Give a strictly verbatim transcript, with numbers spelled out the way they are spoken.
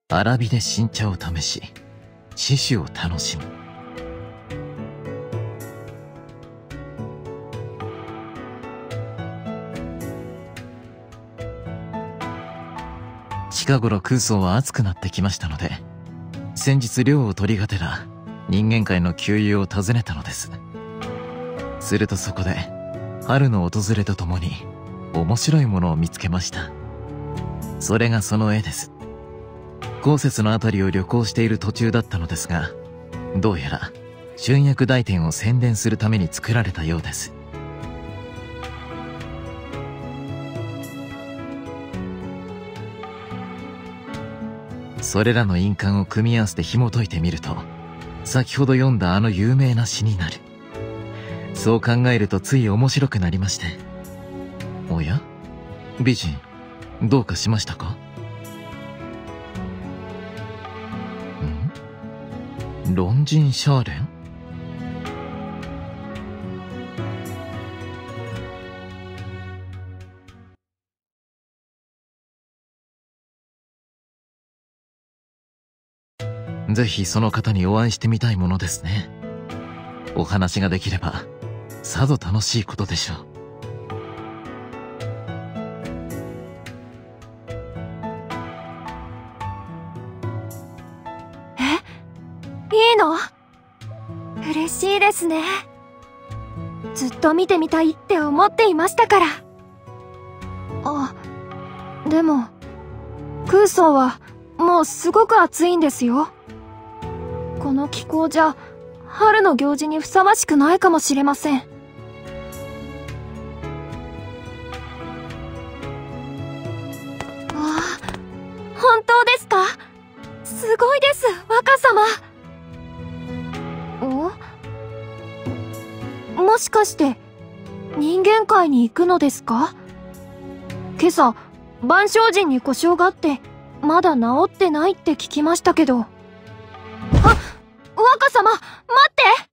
荒火で新茶を試し、死守を楽しむ。近頃空想は暑くなってきましたので、先日漁を取りがてら人間界の旧友を訪ねたのです。するとそこで春の訪れとともに面白いものを見つけました。それがその絵です。後節のあたりを旅行している途中だったのですが、どうやら春薬大典を宣伝するために作られたようです。それらの印鑑を組み合わせて紐解いてみると、先ほど読んだあの有名な詩になる。そう考えるとつい面白くなりまして。おや、美人、どうかしましたか？ん？ロンジンシャーレン？ぜひその方にお会いしてみたいものですね。お話ができればさぞ楽しいことでしょう。 え、いいの？嬉しいですね。ずっと見てみたいって思っていましたから。あ、でも空想はもうすごく暑いんですよ。この気候じゃ春の行事にふさわしくないかもしれません。わあ、本当ですか？すごいです、若様。お？もしかして人間界に行くのですか？今朝万象人に故障があってまだ治ってないって聞きましたけど。あ、若様、待って！